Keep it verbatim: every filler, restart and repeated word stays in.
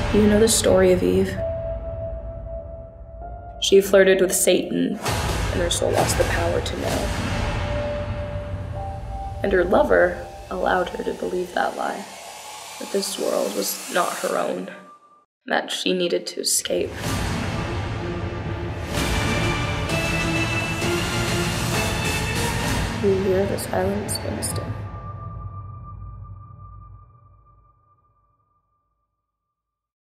You know the story of Eve? She flirted with Satan, and her soul lost the power to know. And her lover allowed her to believe that lie, that this world was not her own, that she needed to escape. You hear the silence, Winston.